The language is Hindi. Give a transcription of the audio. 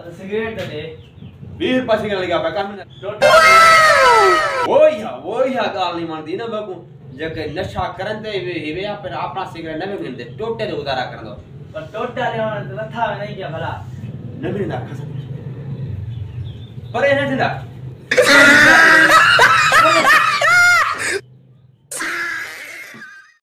सिगरेट दे 20 रुपए सिगरेट लगा पे काम वो या गाल नहीं मानदी ना बाबू जके नशा करन ते हिवे फिर अपना सिगरेट न मिलदे टोटे दे गुजारा कर दो पर टोटा ले लथा नहीं क्या भला न मिलदा खस पर ए न थींदा